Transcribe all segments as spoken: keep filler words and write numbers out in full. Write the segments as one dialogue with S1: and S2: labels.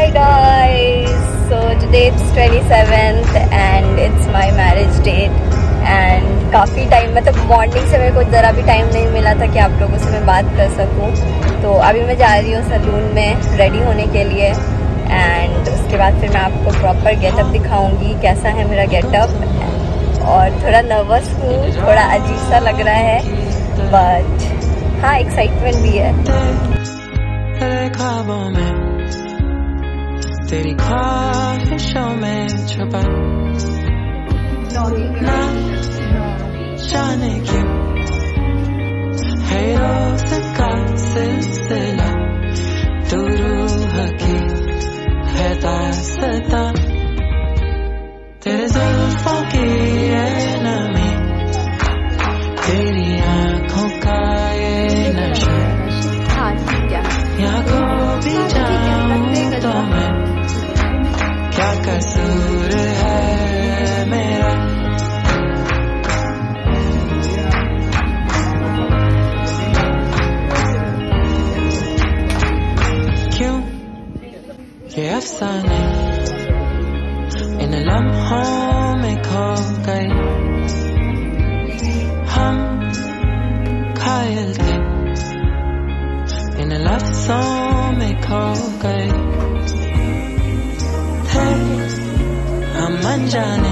S1: Hi guys, so today it's twenty-seventh and it's my marriage date and काफ़ी time मतलब morning से मेरे को ज़रा भी टाइम नहीं मिला था कि आप लोगों से मैं बात कर सकूं। तो अभी मैं जा रही हूँ सैलून में रेडी होने के लिए एंड उसके बाद फिर मैं आपको प्रॉपर गेटअप दिखाऊंगी कैसा है मेरा गेटअप। और थोड़ा नर्वस हूँ, थोड़ा अजीब सा लग रहा है बट हाँ एक्साइटमेंट भी है।
S2: तेरी ख्वाहिशों में छुपा ना जाने क्यों है रोज का सिलसिला, तू रूह की है दास्तां, तेरे जुल्फों की ये नमी, तेरी आँखों का ये नशा, यहाँ खो भी जाऊं तो मैं क्या कसूर है मेरा। क्यों ये अफसाने इन लम्हों में खो गए, हम घायल थे इन लफ्जों में खो गए, हम अनजाने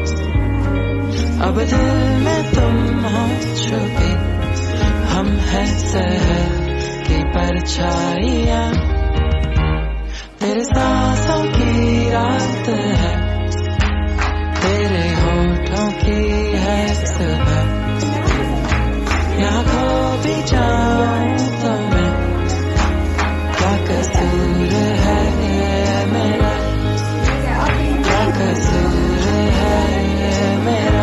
S2: अब दिल में तुम हो छुपी, हम है शहर की परछाइयाँ, तेरे सांसों की रात है, तेरे होठों की है सुबह, यहाँ खो भी जाऊं तो मैं क्या कसूर है मेरा, क्या कसूर है मेरा।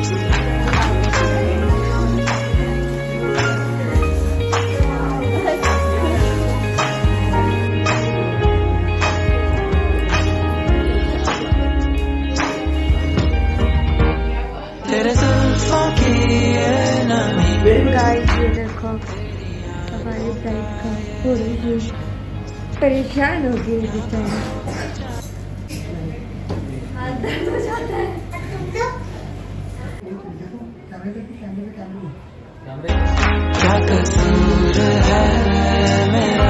S2: तेरे जुल्फों की ये नमी,
S1: गाइस ये देखो हमारी फ्लाइट का थोड़ी सी परेशान हो गई बेचारी, हाथ दर्द हो जाता है।
S2: क्या कसूर है मेरा,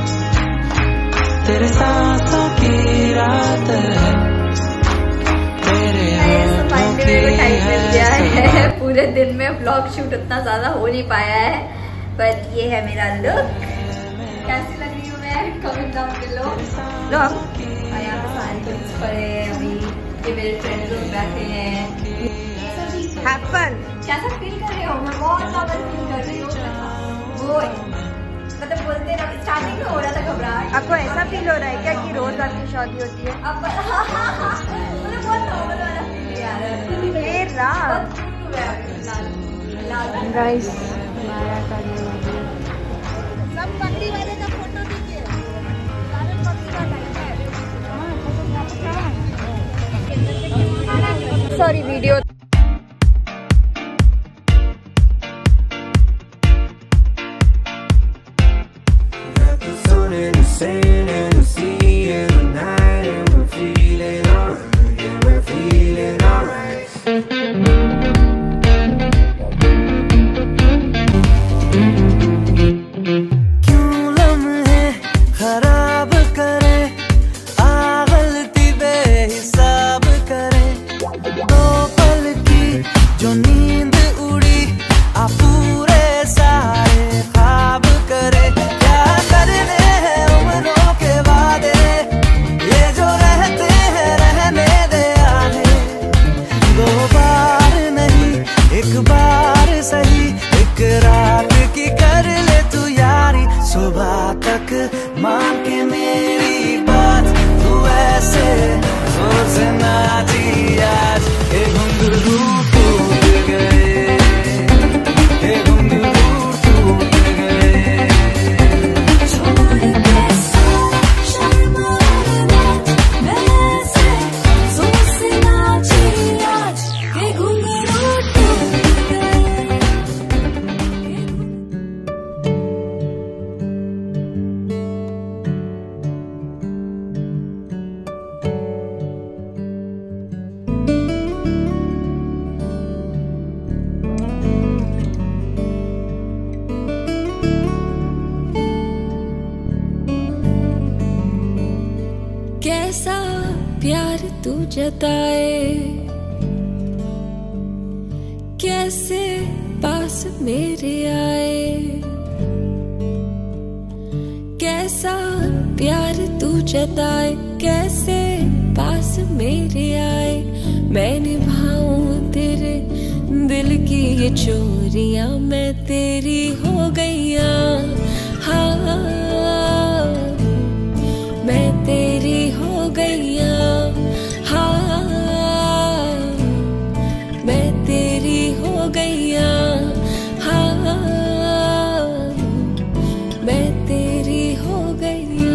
S2: तेरे सांसों की रात है, तेरे होठों की है।
S1: पूरे दिन में व्लॉग शूट उतना ज्यादा हो नहीं पाया है बट ये है मेरा लुक। कैसी लग रही हूँ मैं, कमेंट डाउन बिलो। लोग यहाँ पे सारे टिप्स पड़े हैं, अभी ये मेरे फ्रेंड लोग बैठे हैं। Have fun. कैसा फील कर रहे हो? मैं बहुत ज्यादा फील कर रही हूँ। वो मतलब बोलते ना स्टार्टिंग में हो रहा था घबराहट।
S3: आपको ऐसा फील हो रहा है क्या कि रोज आपकी शादी होती है?
S1: अब मतलब बहुत नॉर्मल वाला फील आ रहा है।
S3: गाइस हमारा करने वाले सब पगड़ी वाले का फोटो दीजिए, सारे पगड़ी वाला।
S1: सॉरी वीडियो
S4: कैसा प्यार तू जताए, कैसे पास मेरे आए, कैसा प्यार तू जताए, कैसे पास मेरे आए। मैं निभाऊं तेरे दिल की ये चोरियां, मैं तेरी हो गईया, हाँ मैं तेरी हो गईया, हाँ मैं तेरी हो गईया, हाँ मैं तेरी हो गईया।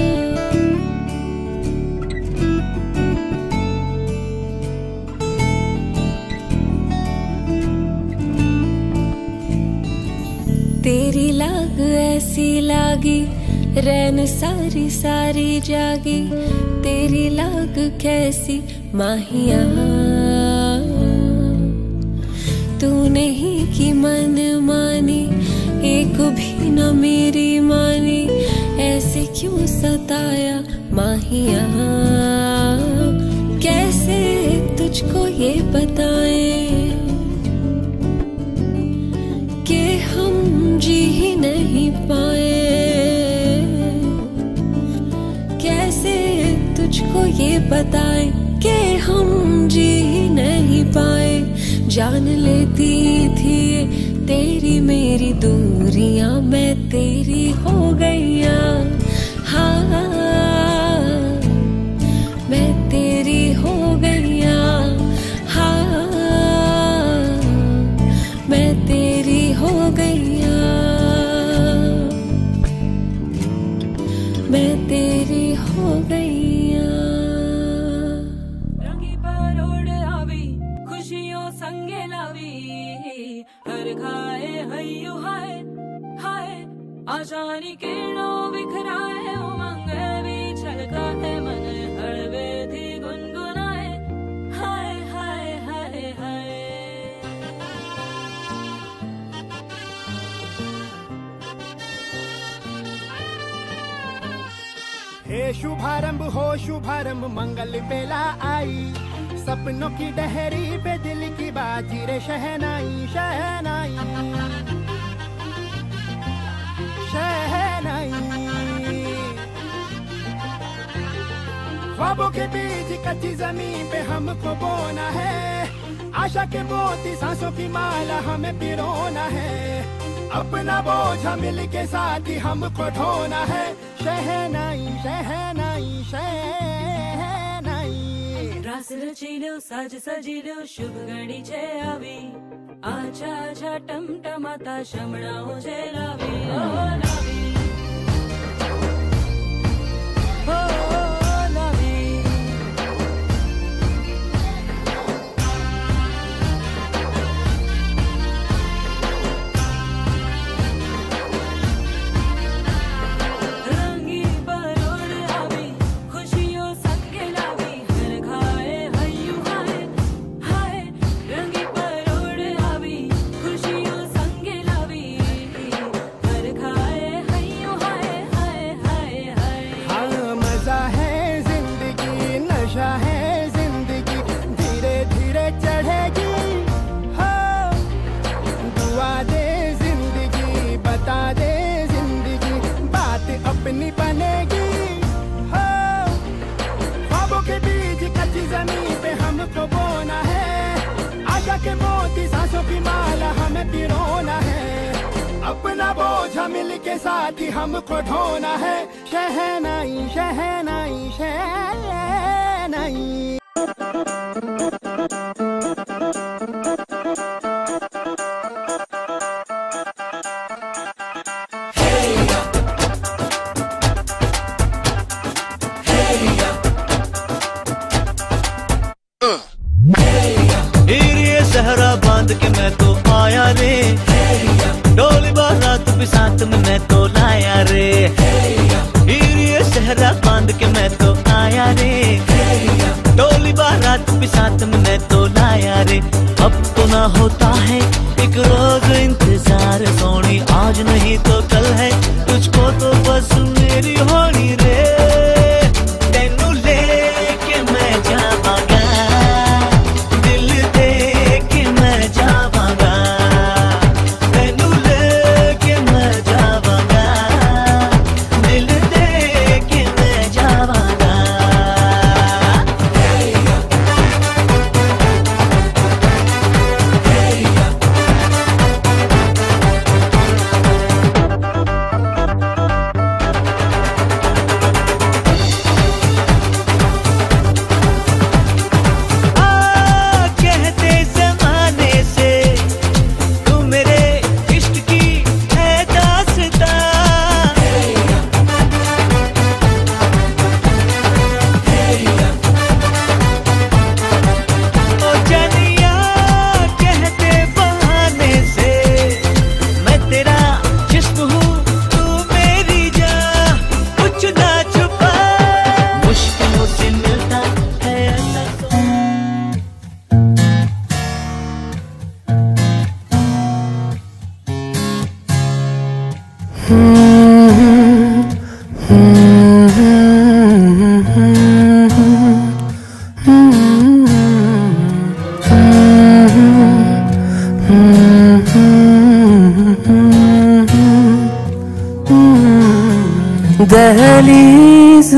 S4: तेरी लाग ऐसी लागी, रैन सारी सारी जागी, तेरी लाग कैसी माहिया। तूने ही की मन मानी, एक भी न मेरी मानी, ऐसे क्यों सताया माहिया। कैसे तुझको ये बताएं कि हम जी ही नहीं पाए, कैसे तुझको ये बताएं कि हम जी ही नहीं पाए। जान लेती थी तेरी मेरी दूरियां, मैं तेरी हो गईया, हाँ मैं तेरी हो गईया, हाँ मैं तेरी हो गईया, मैं तेरी हो गईया।
S2: रंगी परोड़ आवी, खुशियों संगे लावी, हर खाए हयू हाय हाय, आशानी किरणों बिखराए, उमंग भी छलकाए, मन हड़वे थी गुनगुनाए, हाय हाय हाय हाय।
S5: हे शुभारंभ हो शुभारंभ, मंगल बेला आई, सपनों की डहरी पे दिल की बाजी रे शहनाई शहनाई शहनाई। ख्वाबों के बीज कच्ची जमीन पे हमको बोना है, आशा के मोती सांसों की माला हमें पिरोना है, अपना बोझ मिल के साथ ही हमको ढोना है। शहनाई शहनाई शहनाई।
S2: रास रचीलो साज सजीलो शुभ घड़ी छे आवी, आछा आछा टमटमाता शमणाओ जे लावी, ओ लावी ओ लावी। रंगी परोड़ आवी, खुशियों संगे लावी, हर खाए हयू हाय हाय। रंगी परोड़ आवी, खुशियों संगे लावी, हर खाए हयू हाय हाय हाय हाय।
S5: हाँ मजा है जिंदगी, नशा है जिंदगी, धीरे धीरे चढ़ेगी। हाँ दुआ दे जिंदगी, बता दे जिंदगी, बात अपनी बनेगी। हाँ ख्वाबों के बीज कच्ची जमीन पे हमको बोना है, आशा के मोती सांसों की माला हमें पिरोना है, अपना बोझ मिल के साथ ही हमको ढोना है। शहनाई शहनाई शहनाई।
S6: हीरे सहरा बांध के मैं तो आया रे, डोली बारात भी साथ में मैं तो लाया रे। हीरे सहरा बांध के मैं तो आया रे, डोली बारात भी साथ में मैं तो लाया रे। अब तो ना होता है एक रोज इंतजार सोनी, आज नहीं तो कल है, तुझको तो बस मेरी होनी रे। तेनू ले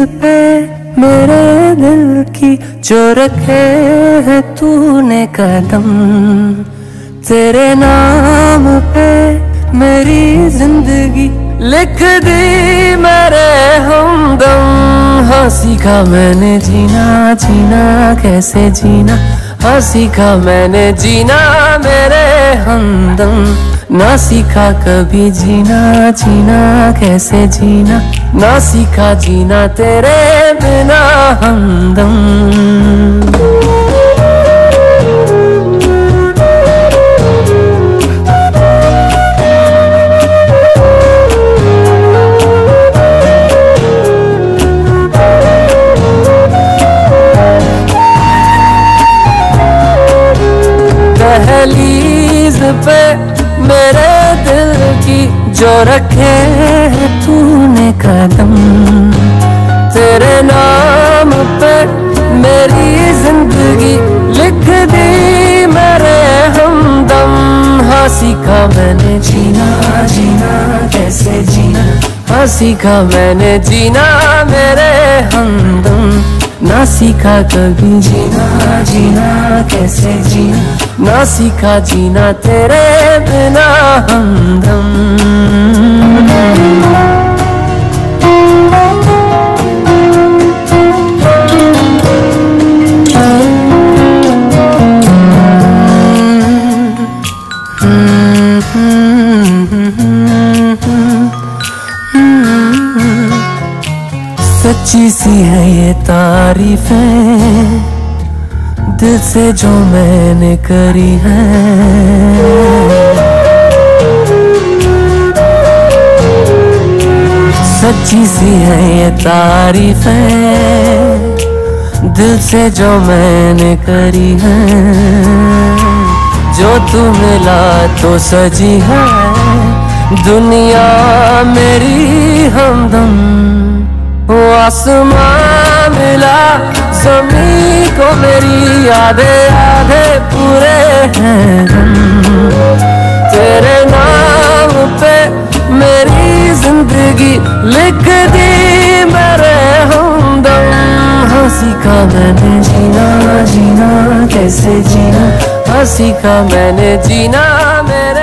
S7: पे मेरे दिल की जो रखे है तूने कदम, तेरे नाम पे मेरी जिंदगी लिख दी मेरे हमदम। हाँ सीखा मैंने जीना जीना कैसे जीना, हाँ सीखा मैंने जीना मेरे हमदम। ना सीखा कभी जीना जीना कैसे जीना, ना सीखा जीना तेरे बिना हमदम। दहलीज पे मेरे दिल की जो रखे है तूने कदम, तेरे नाम पे मेरी जिंदगी लिख दी मेरे हमदम। हाँ सीखा मैंने जीना जीना कैसे जीना, हाँ सीखा मैंने जीना मेरे हमदम। ना सीखा कभी जीना जीना कैसे जीना, ना सीखा जीना तेरे बिना हमदम। सच्ची सी है ये तारीफें दिल से जो मैंने करी है, सच्ची सी है ये तारीफें दिल से जो मैंने करी है। जो तू मिला तो सजी है दुनिया मेरी हमदम। वो आसमां मिला ज़मीं को मेरी आधे आधे पूरे हैं हम। तेरे नाम पे मेरी जिंदगी लिख दी मेरे हमदम। हाँ सीखा मैंने जीना जीना कैसे जीना, हाँ सीखा मैंने जीना मेरे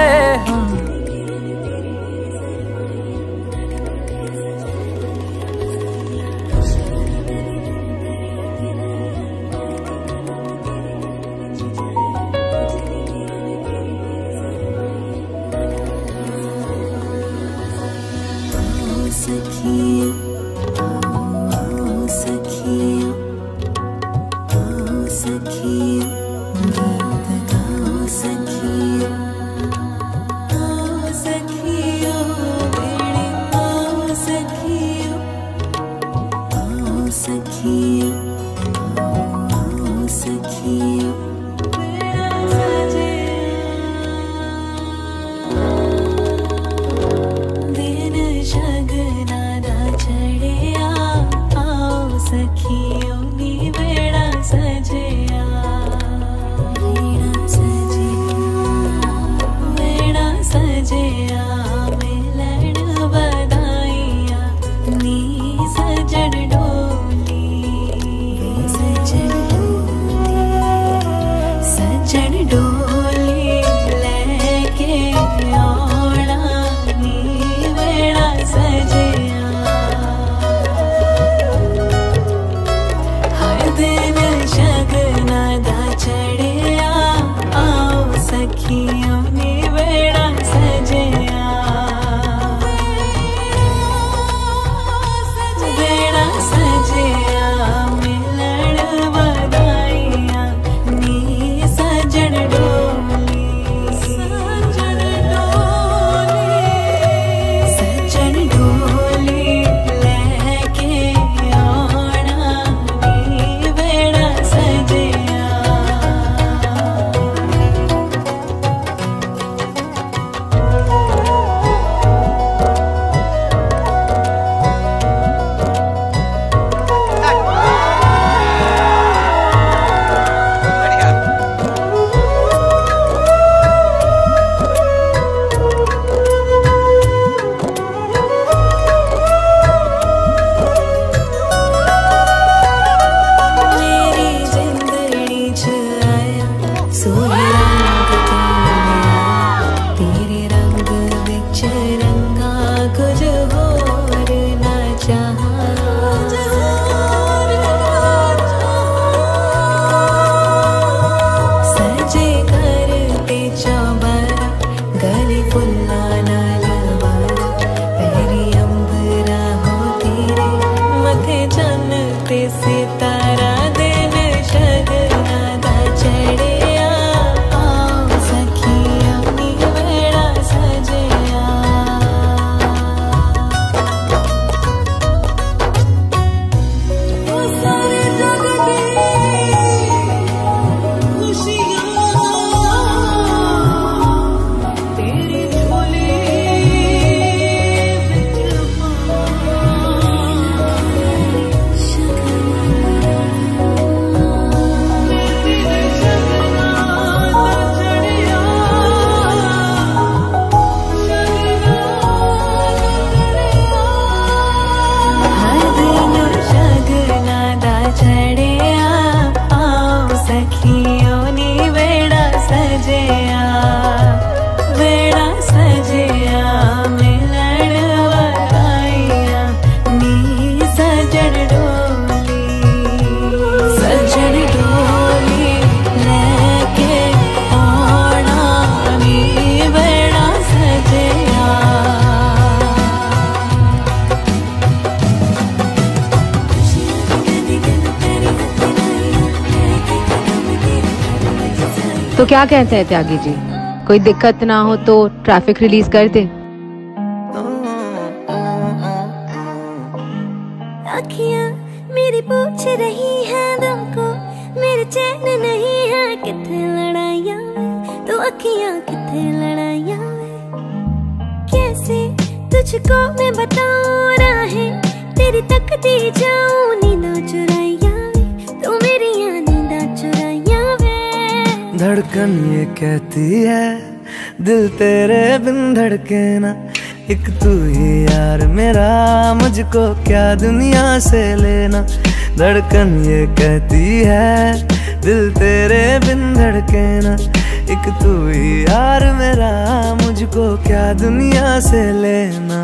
S4: ते सितारा दिन शगना दा चढ़िया आओ सखिया नी वेड़ा सजया सारे जग दी
S8: तो क्या कहते हैं त्यागी जी, कोई दिक्कत ना हो तो ट्रैफिक रिलीज कर दे।
S9: अखियां मेरी पूछ रही है दिल को, मेरे चैन नहीं है किथे लड़ाइयां तो अखियां किथे लड़ाइयां कैसे तुझको मैं बताऊं राहें तेरी तकती जाऊं नींदा चुराइयां तो मेरी नींदा चुराइयां वे।
S7: धड़कन ये कहती है दिल तेरे बिन धड़के ना, एक तू ही यार मेरा मुझको क्या दुनिया से लेना। धड़कन ये कहती है दिल तेरे बिन धड़के ना, एक तू ही यार मेरा मुझको क्या दुनिया से लेना।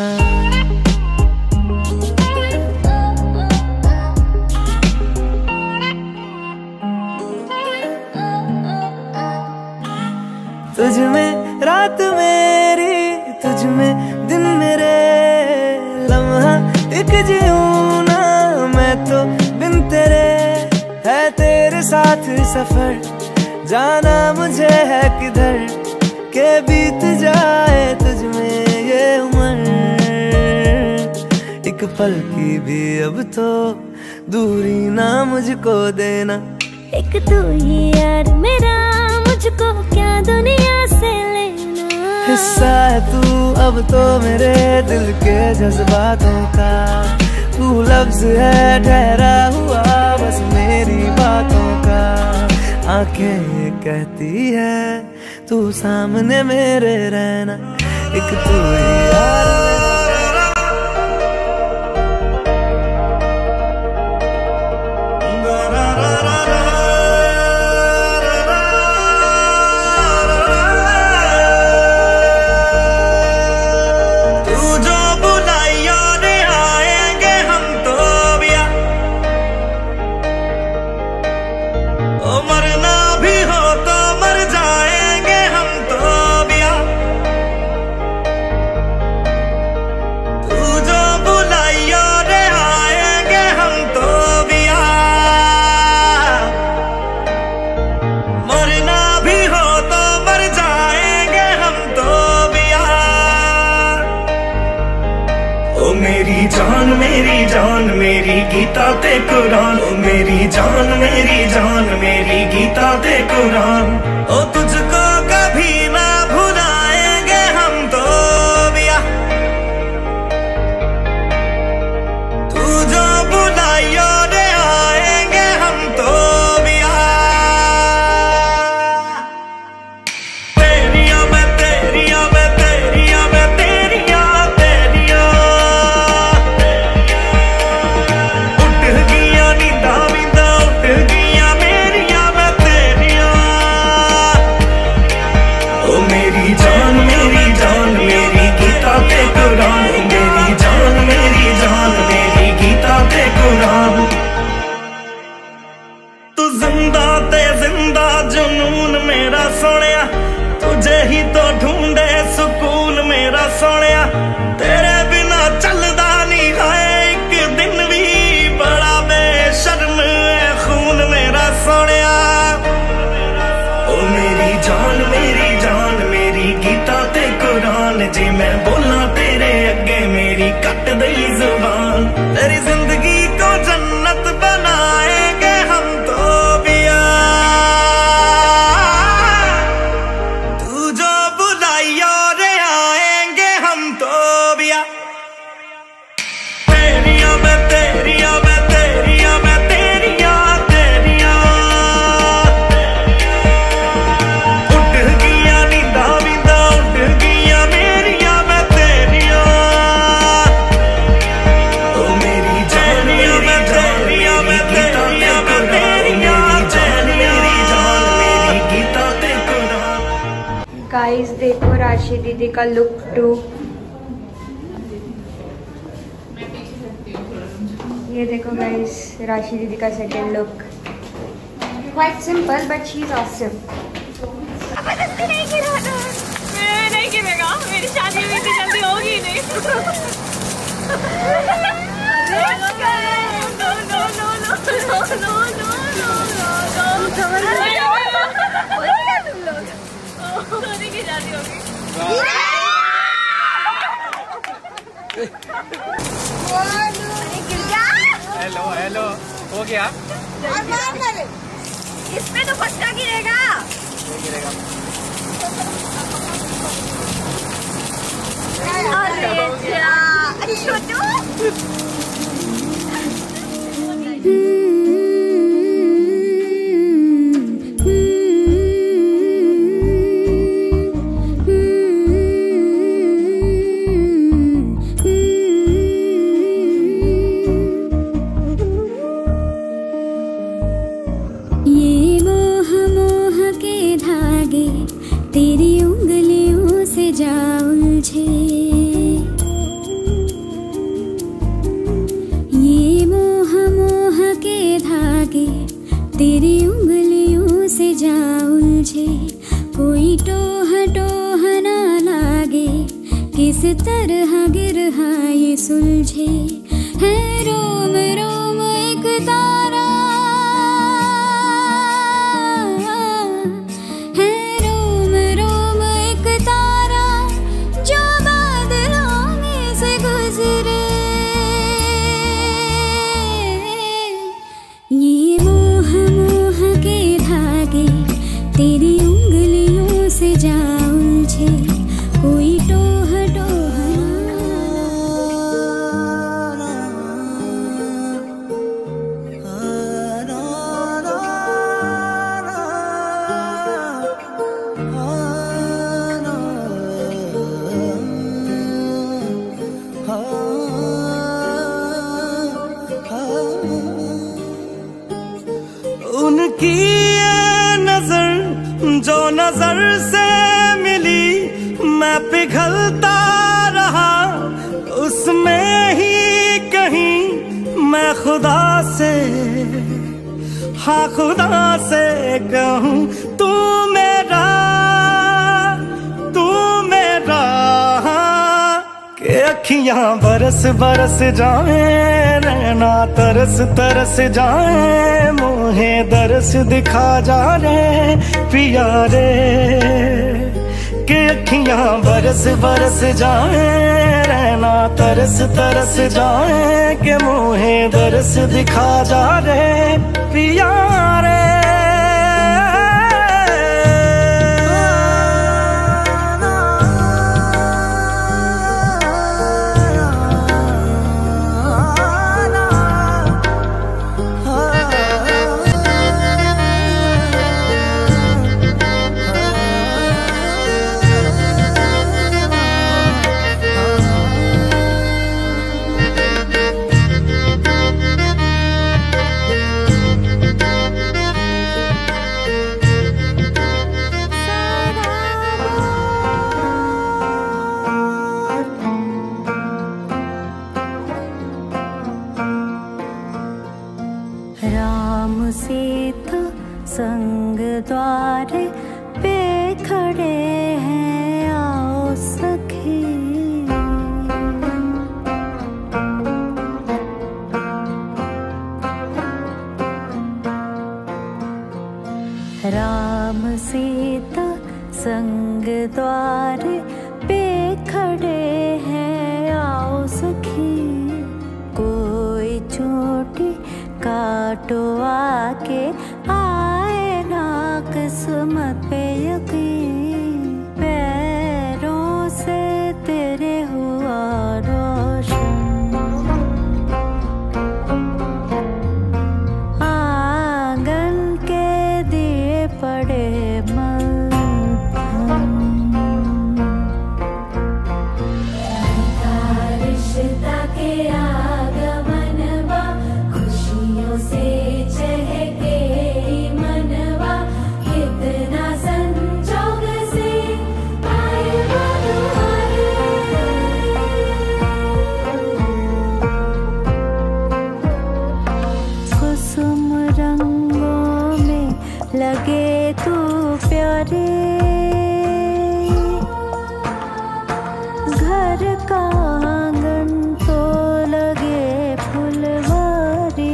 S7: तुझ में रात मेरी, तुझ में दिन मेरे, लम्हा एक जीऊं ना मैं तो बिन तेरे। है तेरे साथ सफर जाना मुझे है किधर के बीत जाए तुझ में ये उम्र। एक पल की भी अब तो दूरी ना मुझको देना,
S9: एक तू ही यार मेरा मुझको क्या दुनिया से लेना।
S7: हिस्सा है तू अब तो मेरे दिल के जज्बातों का, तू लफ्ज है ठहरा हुआ बस मेरी बातों का। आंखें ये कहती है तू सामने मेरे रहना, एक तू ही यार
S6: मेरी जान मेरी गीता ते कुरान, ओ मेरी जान मेरी जान मेरी गीता ते कुरान। ओ तुझको कभी ना भुलाएंगे हम तो बिया, तू जो बुलाइयो रे आएंगे हम तो बिया। तेरिया मैं तेरिया मैं तेरिया मैं तेरिया तेरिया सोनिया तेरे बिना चलदा नहीं है एक दिन भी बड़ा।
S7: जे मैं बोला तेरे अगे मेरी कट दई जुबान। तेरी जिंदगी को जन्नत बनाएंगे हम तो बिया, तू जो बुलाई और आएंगे हम तो बिया। तेरिया मैं तेरिया मैं तेरिया मैं तेरिया तेरिया उठ गया नींदा वींदा उठ गया मेरिया मैं तेरिया। ओ मेरी जानिया मैं तेरिया मैं तेरिया मैं तेरिया मेरी जान मेरी गीता ते कुरान।
S1: गाइस देखो राशि दीदी का लुक टू, ये देखो गाइस राशि दीदी का second look. Quite simple but she is awesome. नहीं गिरा नहीं गिरेगा, मेरी शादी में इतनी जल्दी होगी नहीं। No no no no no no no तुम लोग सोनी की शादी होगी।
S10: हेलो हेलो हो गया।
S1: इसमें तो पक्का गिरेगा।
S10: गिरेगा।
S1: अरे यार छोटू
S9: तेरी उंगलियों से जा उलझे, ये मोह मोह के धागे तेरी उंगलियों से जा उलझे। कोई टोह टोह ना लागे, किस तरह गिरहा ये सुलझे। है रोम रोम एक तारा, तेरी उंगलियों से जा उलझे। कोई टोह टोह
S7: उनकी नजर जो नजर से मिली मैं पिघलता रहा, उसमें ही कहीं मैं खुदा से, हाँ खुदा से कहूँ तू मेरा तू मेरा। के अखियां बरस बरस जाए, रहना तरस तरस जाए, मोहे दरस दिखा जा रे पिया रे। के अखियां बरस बरस जाए, रहना तरस तरस जाए, के मोहे दरस दिखा जा रे पिया रे।
S9: राम सीता संग द्वार पे खड़े हैं, आओ सखी। राम सीता संग द्वार पे खड़े हैं, आओ सखी कोई चोटी काटो आके, आए ना किस्मत पे यकीन, पैरों से तेरे हुआ रोशन, आंगन के दिए पड़े मलहम, रिश्ता के आगमन बा, खुशियों से चहके मनवा, कितना संजोग से आए तुम्हारे, कुसुम रंगों में लगे तू प्यारे, घर का आंगन तो लगे फुलवारी,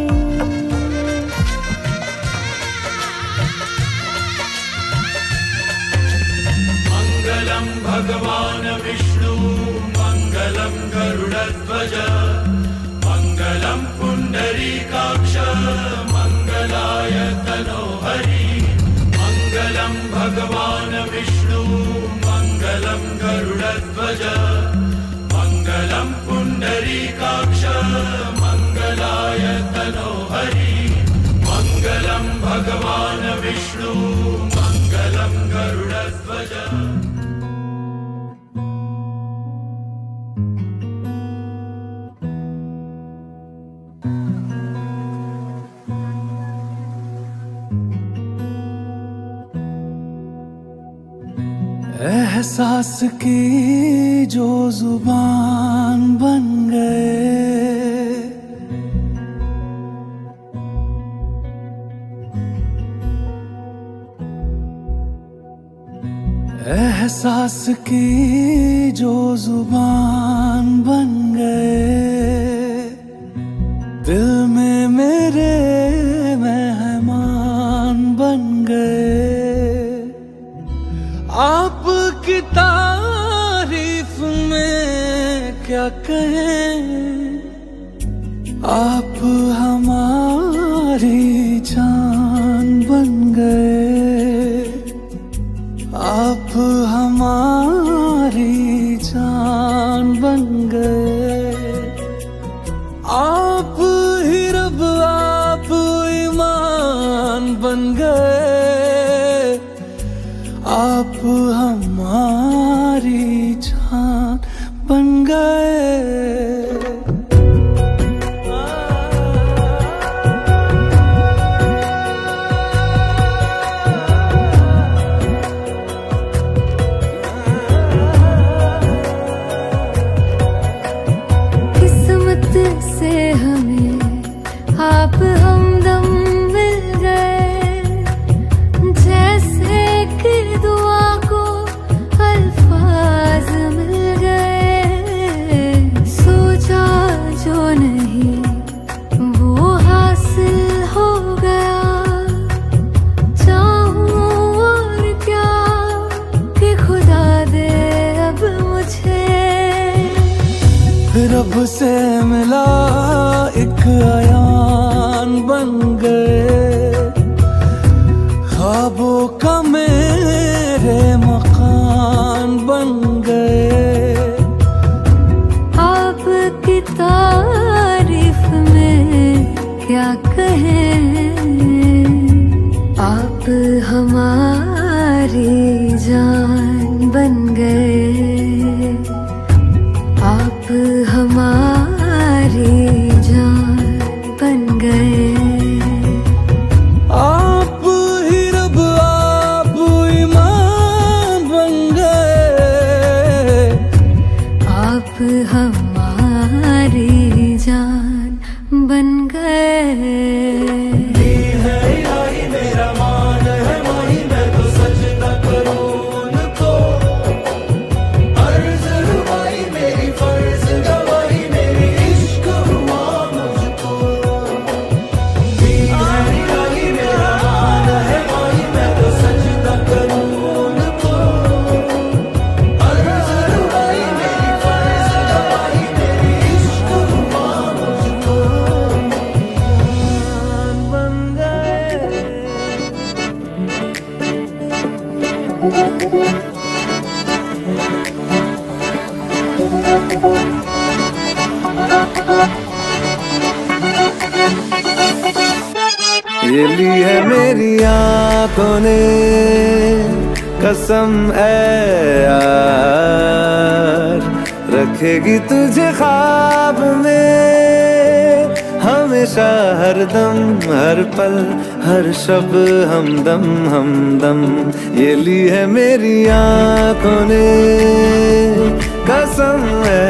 S6: मंगलम भगवान विष्णु मंगलम गरुड़ध्वज मंगलम पुंडरीकाक्ष मंगलाय तनोहरि, मंगलम भगवान विष्णु मंगलम गरुड़ध्वज मंगलम पुंडरीकाक्ष मंगलाय तनोहरि, मंगलम भगवान विष्णु मंगलम गरुड़ध्वज।
S7: एहसास की जो जुबान बन गए, एहसास की जो जुबान बन गए, दिल में मेरे मेहमान बन गए, आपकी तारीफ में क्या कहें, आप हमारी जान बन गए, आप हमारी जान बन गए, आप ही रब आप ईमान बन गए, आप हमारी जान बन गए।
S9: किस्मत से हमें आप हमदम मिल गए, जैसे कि दुआ को अल्फाज मिल गए, सोचा जो नहीं वो हासिल हो गया, चाहूं और क्या कि खुदा दे अब मुझे,
S7: रब से मिला एक अयान बन गए, ख्वाबों का मेरे मकान बन गए,
S9: आपकी तारीफ में क्या कहें, आप हमारी जान बन गए, आप हमारी जान बन गए,
S7: आप ही रब आप ईमान बन गए,
S9: आप हमारी जान बन गए।
S7: है इलाही मेरा मान है माही, मैं तो सजदा करूं ये ली है मेरी आंखों ने कसम ऐ यार, रखेगी तुझे ख्वाब में हमेशा, हर दम हर पल हर शब हमदम हमदम। ये ली है मेरी आंखों ने कसम है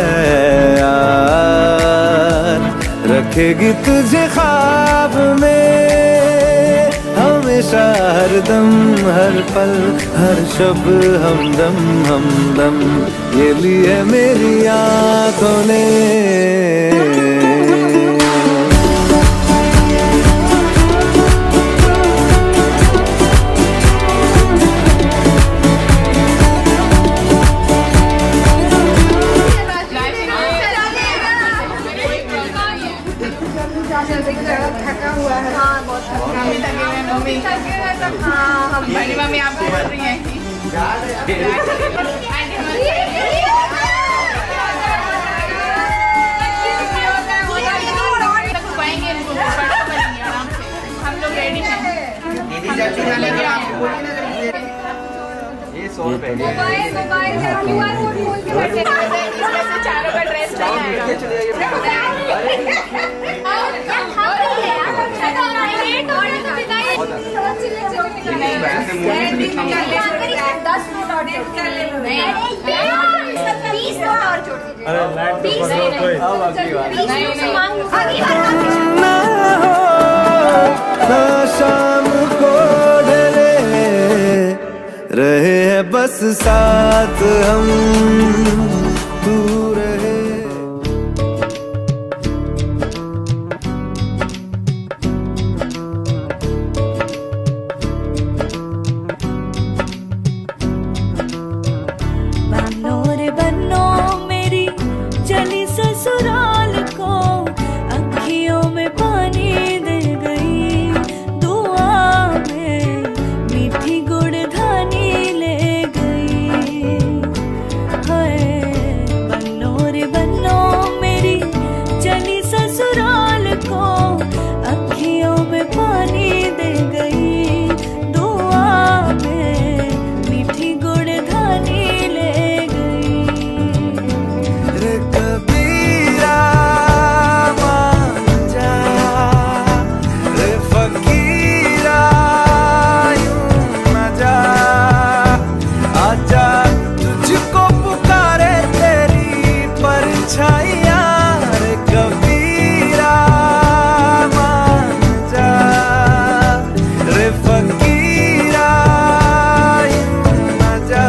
S7: यार, रखेगी तुझे ख्वाब में हमेशा, हर दम हर पल हर शब हमदम हमदम। ये ली है मेरी आंखों ने।
S3: थका हुआ है। हाँ बहुत थका है। मम्मी हाँ हम बड़ी मम्मी आपको बोल रही हैं कि हम लोग रेडी हैं।
S10: ये सौ रुपए
S3: मोबाइल मोबाइल क्यूआर कोड खोल के बैठे इसमें चारों का ड्रेस नहीं
S7: शाम को डरे रहे हैं बस साथ हम, तू रहे।
S9: बनो रे बनो मेरी चली ससुराल को, अखियों में पानी दे गई दुआ में, मीठी गुड़ धानी ले गई। हाय बनो रे बनो मेरी चली ससुराल को, अखियों में पानी दे गई दुआ में, मीठी गुड़ धानी ले गई।
S7: रे कबीरा मान जा, रे फकीरा यूं न जा, आजा तुझको पुकारे तेरी परछाइयाँ। रे कबीरा मान जा, रे फकीरा यूं न जा,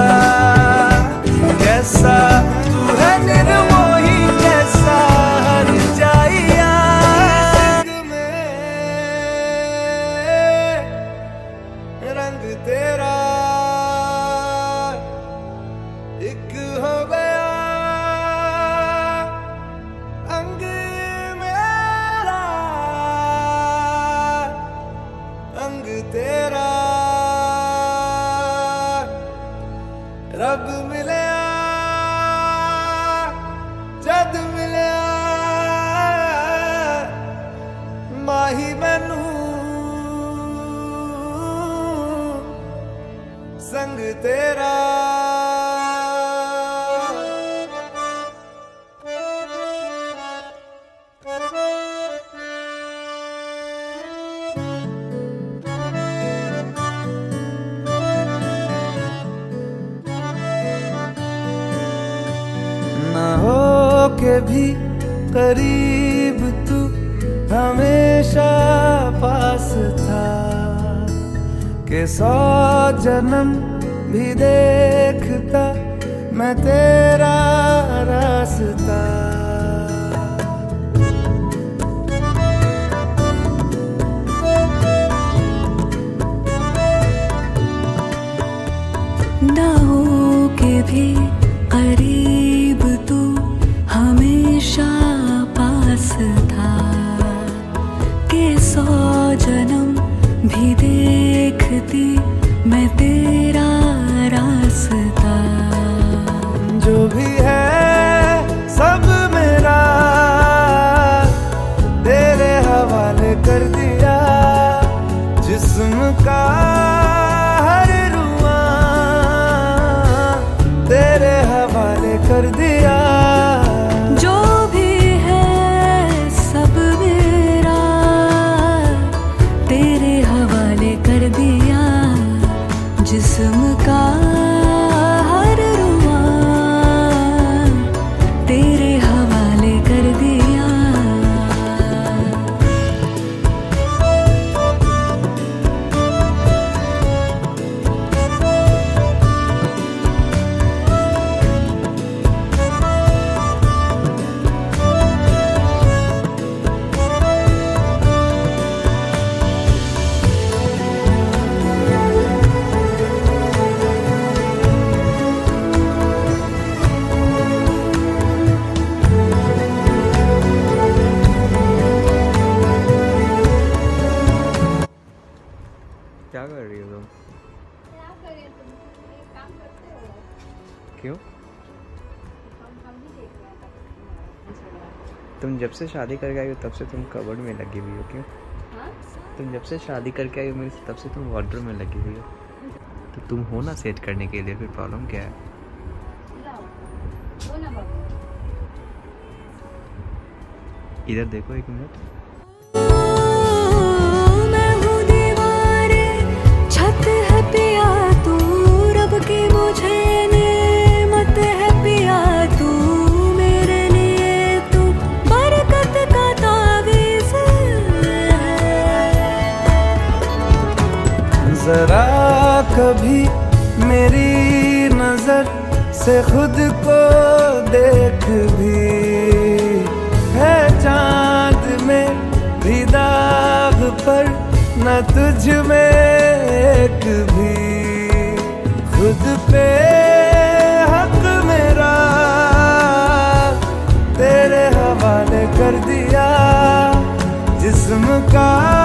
S7: कैसा तू है निर्मोही कैसा हर जाइया। रंग तेरा एक हो गया, अंग मेरा अंग तेरा, रब मिले जद मिले माही मैनू संग तेरा। ना हो के भी करीब तू हमेशा पास था, के सौ जन्म भी देखता मैं तेरा रास्ता।
S9: ना हो के भी करीब तू हमेशा पास था, के सौ जन्म भी देखती
S2: मैं तेरा रास्ता।
S7: जो भी है सब मेरा तेरे हवाले कर दिया, जिस्म का हर रुआ तेरे हवाले कर दिया।
S2: जो भी है सब मेरा तेरे हवाले कर दिया, जिस्म का हर रुआ तेरे हवाले कर दिया।
S11: क्या कर रही हो तुम?
S1: क्या करें, तुम एक काम करते हो?
S11: क्यों?
S1: हम हम भी देख रहे हैं।
S11: तुम जब से शादी करके आई हो तब से तुम कबर्ड में लगी हुई हो, क्यों?
S1: हाँ?
S11: तुम जब से शादी करके आई हो मेरे से, तब से तुम वार्डरोब में लगी हुई हो। तो तुम हो ना सेट करने के लिए, फिर प्रॉब्लम क्या है?
S1: लाओ, वो ना बाबू।
S11: इधर देखो एक मिनट।
S2: मैं हूँ दीवारे, छत है पिया तू, रब की मुझे नेमत है पिया तू, मेरे लिए तू बरकत का तावीज़ है।
S7: जरा कभी मेरी नजर से खुद को देख भी, है चांद में भी दाग पर न तुझ में एक भी। खुद पे हक मेरा तेरे हवाले कर दिया, जिस्म का